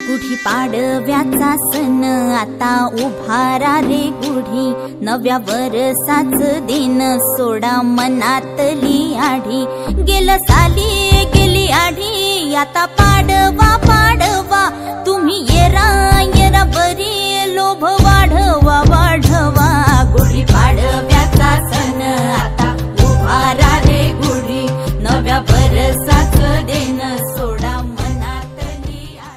गुढी पाडव्याचा सण आता उभारा रे गुढी, नव्या वरसाच दिन सोडा मनातली आढी। गेलं साली गेली आढी, आता पाडवा पाडवा